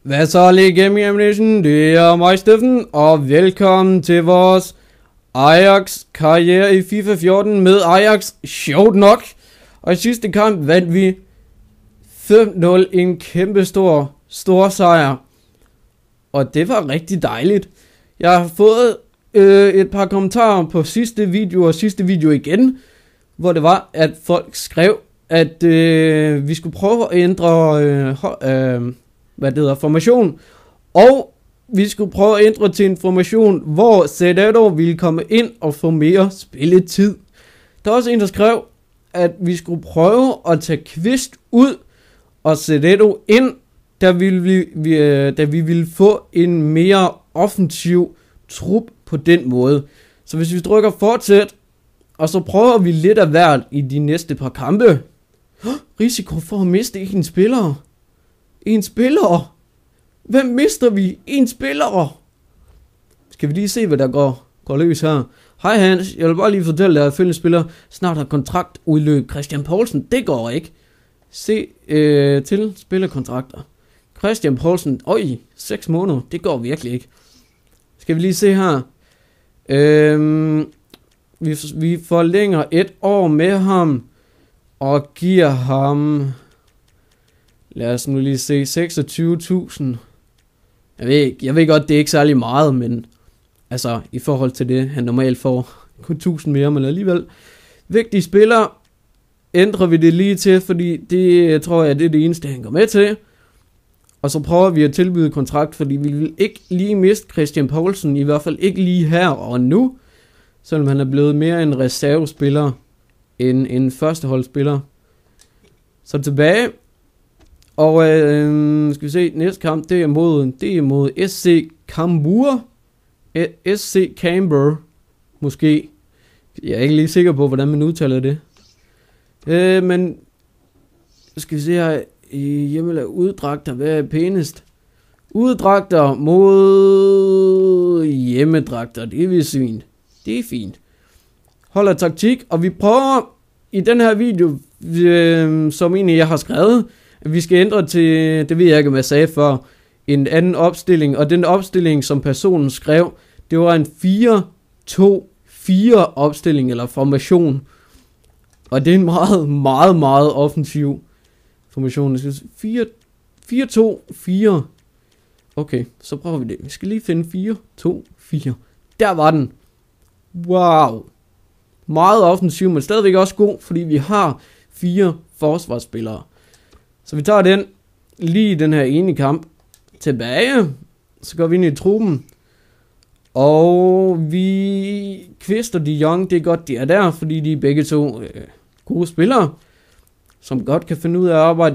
Hvad så, lige Gaming Ammunition? Det er mig, Steffen, og velkommen til vores Ajax-karriere i FIFA 14 med Ajax, sjovt nok. Og i sidste kamp vandt vi 5-0, en kæmpe stor sejr. Og det var rigtig dejligt. Jeg har fået et par kommentarer på sidste video og sidste video igen, hvor det var, at folk skrev, at vi skulle prøve at ændre formation, og vi skulle prøve at ændre til en formation, hvor Zededo ville komme ind og få mere spilletid. Der er også en, der skrev, at vi skulle prøve at tage Kvist ud og Zededo ind, da vi ville få en mere offensiv trup på den måde. Så hvis vi trykker fortsæt, og så prøver vi lidt af hvert i de næste par kampe. Risiko for at miste en spiller. En spiller. Hvem mister vi? En spiller. Skal vi lige se, hvad der går løs her. Hej Hans, jeg vil bare lige fortælle dig, at følgende spiller snart har kontrakt udløb. Christian Poulsen, det går ikke. Se til spillerkontrakter. Christian Poulsen, 6 måneder, det går virkelig ikke. Skal vi lige se her. Vi forlænger 1 år med ham, og giver ham, lad os nu lige se, 26.000. Jeg ved godt, det er ikke særlig meget, men altså i forhold til det, han normalt får, kun 1000 mere, men alligevel. Vigtige spillere ændrer vi det lige til, fordi det tror jeg, det er det eneste, han går med til. Og så prøver vi at tilbyde kontrakt, fordi vi vil ikke lige miste Christian Poulsen, i hvert fald ikke lige her og nu, selvom han er blevet mere en reservespiller end en førsteholdsspiller. Så tilbage. Og skal vi se, næste kamp, det er mod SC Cambuur. SC Cambuur, måske. Jeg er ikke lige sikker på, hvordan man udtaler det. Men skal vi se her, hjemme eller uddragter, hvad er pænest? Uddragter mod hjemmedragter, det er vist fint. Det er fint. Holder taktik, og vi prøver i den her video, som egentlig jeg har skrevet, at vi skal ændre til, det ved jeg ikke, om jeg sagde før, en anden opstilling. Og den opstilling, som personen skrev, det var en 4-2-4 opstilling eller formation. Og det er en meget offensiv formation. 4-2-4. Okay, så prøver vi det. Vi skal lige finde 4-2-4. Der var den. Wow. Meget offensiv, men stadigvæk også god, fordi vi har 4 forsvarsspillere. Så vi tager den lige den her ene kamp tilbage. Så går vi ind i truppen. Og vi Kvist og De Jong, det er godt, de er der, fordi de er begge to gode spillere, som godt kan finde ud af at arbejde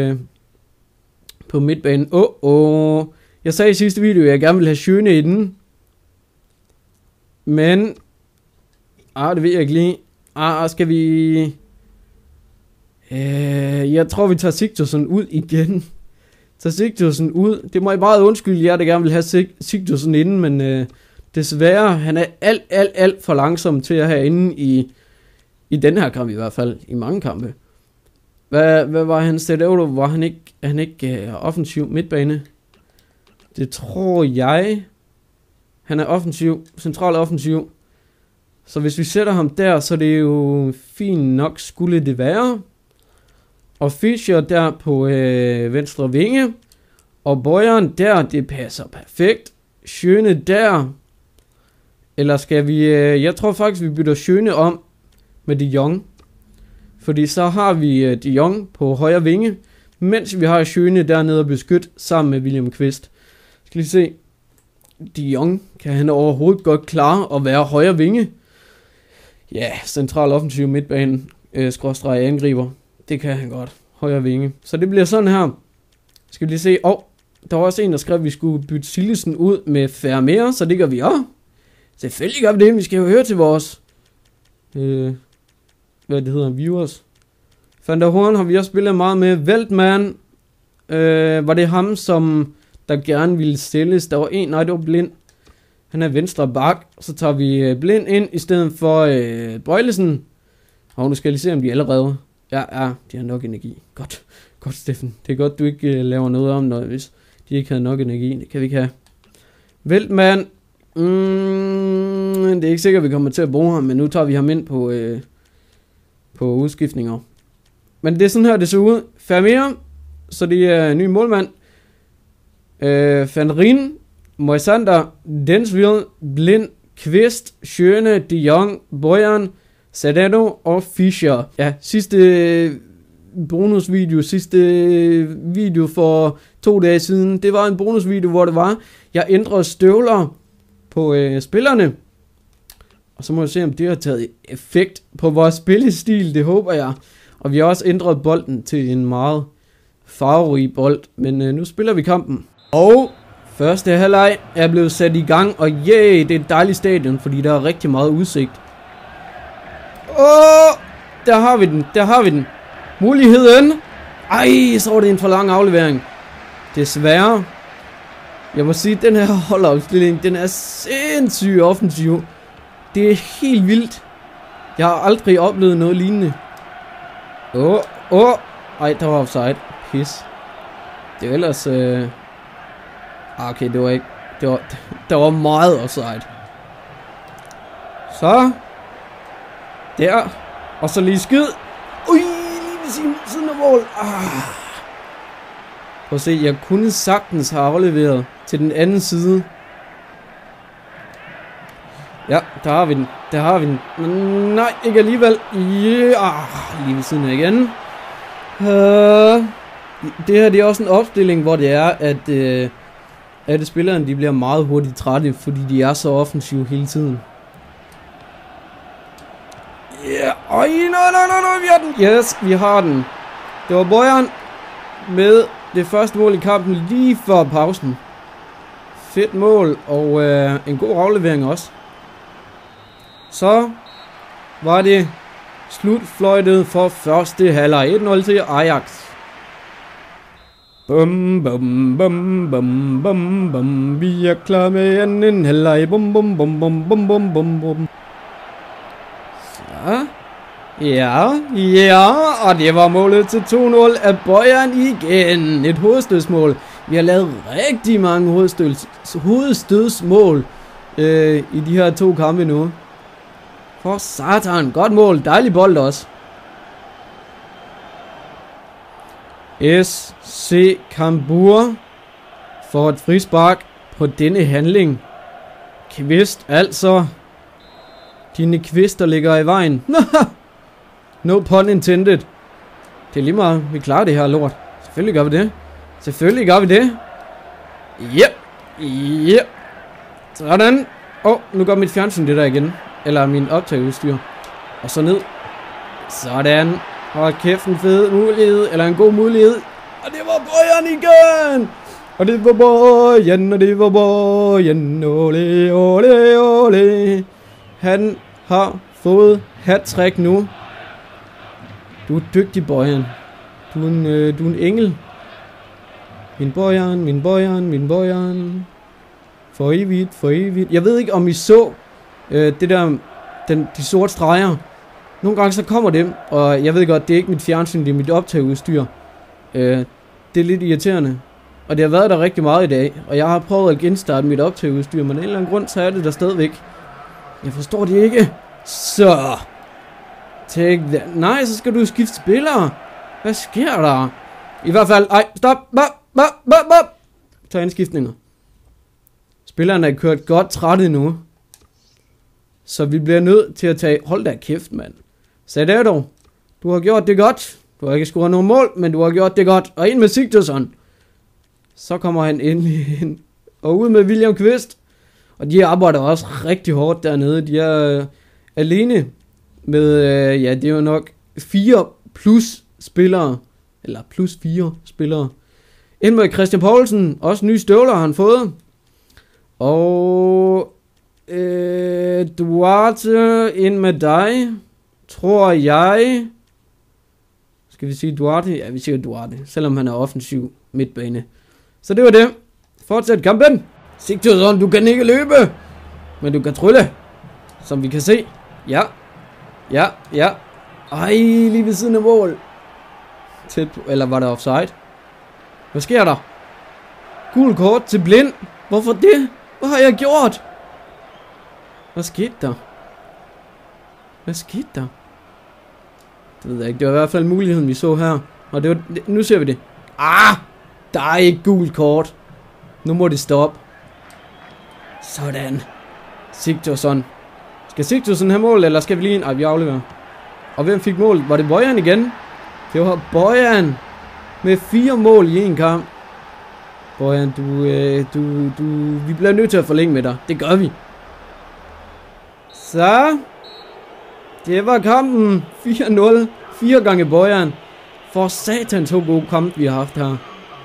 på midtbanen. Jeg sagde i sidste video, at jeg gerne vil have Schöne i den. Men det ved jeg ikke lige. Skal vi... jeg tror, vi tager Sigthorsson ud igen. Det må jeg bare undskylde, jeg der gerne vil have Sigthorsson inden, men desværre, han er alt for langsom til at have inde i den her kamp i hvert fald, i mange kampe. Hvad var han set over? Var han ikke offensiv midtbane? Det tror jeg. Han er offensiv, central offensiv. Så hvis vi sætter ham der, så er det jo fint nok, skulle det være. Og Fischer der på venstre vinge. Og Bojan der, det passer perfekt. Schöne der. Eller skal vi... jeg tror faktisk, vi bytter Schöne om med De Jong. Fordi så har vi De Jong på højre vinge. Mens vi har Schöne dernede og beskytte sammen med William Kvist. Skal lige se. De Jong, kan han overhovedet godt klare at være højre vinge? Ja, central offensiv midtbane, skråstreg angriber. Det kan han godt. Højre vinge. Så det bliver sådan her. Skal vi lige se. Der var også en, der skrev, at vi skulle bytte Silesen ud med Vermeer, så det gør vi også. Selvfølgelig gør vi det. Vi skal jo høre til vores viewers. Van der Horn har vi også spillet meget med. Veltman. Var det ham, som der gerne ville stilles? Der var en, nej, det var Blind. Han er venstre bak. Så tager vi Blind ind i stedet for Bøjlesen. Og nu skal jeg lige se, om de allerede... Ja, de har nok energi. Godt, Steffen. Det er godt, du ikke laver noget om noget, hvis de ikke havde nok energi. Det kan vi ikke have. Veltmand. Det er ikke sikkert, at vi kommer til at bruge ham, men nu tager vi ham ind på udskiftninger. Men det er sådan her, det ser ud. Vermeer, så det er en ny målmand. Van Rijn, Moisander, Denswil, Blind, Kvist, Schöne, De Jong, Bojan, Sadano og Fischer. Ja, sidste bonusvideo, sidste video for 2 dage siden. Det var en bonusvideo, hvor det var, jeg ændrede støvler på spillerne. Og så må jeg se, om det har taget effekt på vores spillestil. Det håber jeg. Og vi har også ændret bolden til en meget farverig bold. Men nu spiller vi kampen. Og første halvleg er blevet sat i gang. Og det er et dejligt stadion, fordi der er rigtig meget udsigt. Der har vi den. Der har vi den. Muligheden. Ej, så var det en for lang aflevering. Desværre. Jeg må sige, at den her holdopstilling, den er sindssygt offensiv. Det er helt vildt. Jeg har aldrig oplevet noget lignende. Ej, der var offside. Pis. Det var ellers... Okay, det var ikke... Der var meget offside. Så. Der. Og så lige skyd. Ui, lige ved siden af mål. Prøv at se, jeg kunne sagtens have afleveret til den anden side. Ja, der har vi den. Der har vi den. Nej, ikke alligevel. Lige ved siden af igen. Det her det er også en opstilling, hvor det er, at spillerne de bliver meget hurtigt trætte, fordi de er så offensive hele tiden. Ja, nej, vi har den. Yes, vi har den. Det var Bojan med det første mål i kampen lige før pausen. Fedt mål, og en god aflevering også. Så var det slutfløjtet for første halvleg. 1-0 til Ajax. Bum, bum, bum, bum, bum, bum. Vi er klar med anden halvleg. Bum, bum, bum, bum, bum, bum, bum, bum. Så. Ja, og det var målet til 2-0 af Bojan igen. Et hovedstødsmål. Vi har lavet rigtig mange hovedstødsmål i de her 2 kampe nu. For satan, godt mål, dejlig bold også. SC Cambuur får et frispark på denne handling. Kvist, altså. Dine kvister ligger i vejen. No pun intended. Det er lige meget, vi klarer det her lort. Selvfølgelig gør vi det. Selvfølgelig gør vi det. Yep. Sådan. Nu går mit fjernsyn det der igen. Eller min optageudstyr. Og så ned. Sådan. Og kæft en fed mulighed. Eller en god mulighed. Og det var Bojan igen. Og det var Bojan. Og det var Bojan. Ole, ole, ole. Han har fået hat-trick nu. Du er dygtig, Bojan. Du er en engel. Min Bojan. For evigt. Jeg ved ikke, om I så det der, de sorte streger. Nogle gange så kommer dem, og jeg ved godt, det er ikke mit fjernsyn, det er mit optageudstyr. Det er lidt irriterende. Og det har været der rigtig meget i dag, og jeg har prøvet at genstarte mit optageudstyr, men af en eller anden grund, så er det der stadigvæk. Jeg forstår det ikke. Så. Take that. Nej, så skal du skifte spillere. Hvad sker der? I hvert fald, stop. Tag indskiftninger. Spillerne er kørt godt trætte nu. Så vi bliver nødt til at tage... Hold da kæft, mand. Sadano, du har gjort det godt. Du har ikke scoret nogen mål, men du har gjort det godt. Og ind med Sigthorsson. Så kommer han endelig ind. Og ud med William Kvist. Og de arbejder også rigtig hårdt dernede. De er alene med... ja, det er jo nok 4 plus spillere. Eller plus 4 spillere. Ind med Christian Poulsen. Også nye støvler har han fået. Og... Duarte ind med dig, tror jeg. Skal vi sige Duarte? Ja, vi siger Duarte, selvom han er offensiv midtbane. Så det var det. Fortsæt kampen. Sigthorsson, du kan ikke løbe, men du kan trylle, som vi kan se. Ja. Ej, lige ved siden af mål. Tæt, eller var det offside? Hvad sker der? Gul kort til Blind. Hvorfor det? Hvad har jeg gjort? Hvad skete der? Hvad skete der? Det ved jeg ikke. Det var i hvert fald muligheden, vi så her. Og det var, nu ser vi det. Der er ikke gul kort. Nu må det stoppe. Sådan. Sigthorsson. Skal Sigthorsson have mål, eller skal vi lige... Ej, vi afleverer. Og hvem fik mål? Var det Bojan igen? Det var Bojan. Med 4 mål i en kamp. Bojan, vi bliver nødt til at forlænge med dig. Det gør vi. Så. Det var kampen. 4-0. 4 gange Bojan. For satan så gode kamp, vi har haft her.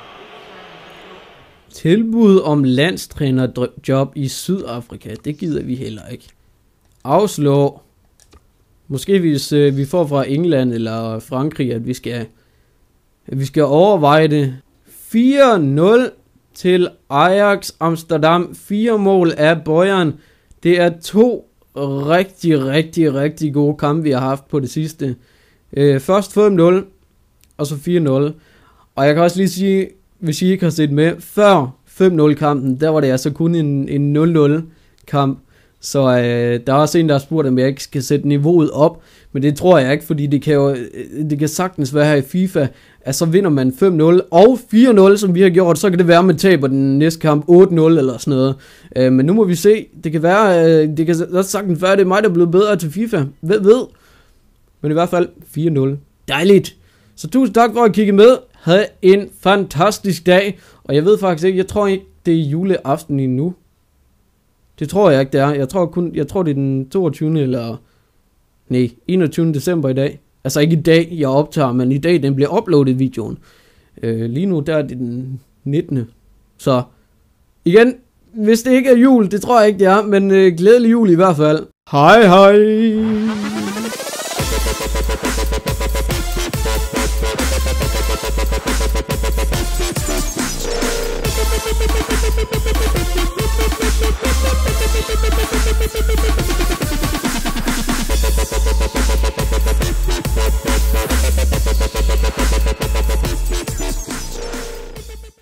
Tilbud om landstrænerjob i Sydafrika. Det gider vi heller ikke. Afslå. Måske hvis vi får fra England eller Frankrig, at vi skal overveje det. 4-0 til Ajax Amsterdam. 4 mål af Bojan. Det er 2 rigtig gode kampe, vi har haft på det sidste. Først 5-0, og så 4-0. Og jeg kan også lige sige, hvis I ikke har set med, før 5-0 kampen, der var det altså kun en 0-0 kamp. Så der er også en, der har spurgt, om jeg ikke skal sætte niveauet op. Men det tror jeg ikke, fordi det kan sagtens være her i FIFA, at så vinder man 5-0 og 4-0, som vi har gjort. Så kan det være, at man taber den næste kamp 8-0 eller sådan noget. Men nu må vi se. Det kan være, det kan sagtens være, at det er mig, der er blevet bedre til FIFA. Ved. Men i hvert fald 4-0. Dejligt. Så tusind tak for at kigge med. Ha' en fantastisk dag. Og jeg ved faktisk ikke, jeg tror ikke, det er juleaften endnu. Det tror jeg ikke, det er. Jeg tror det er den 22. eller... Nej, 21. december i dag. Altså ikke i dag, jeg optager, men i dag, den bliver uploadet videoen. Lige nu, der er det den 19. Så, igen, hvis det ikke er jul, det tror jeg ikke, det er, men glædelig jul i hvert fald. Hej hej!